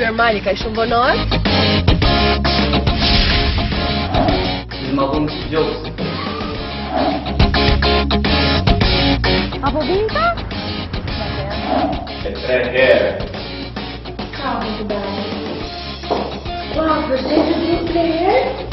normali, ka shumë bonor? Ma bën gjoks. Apo vinta? E 3 herë. Ka, wow, për 6 herë?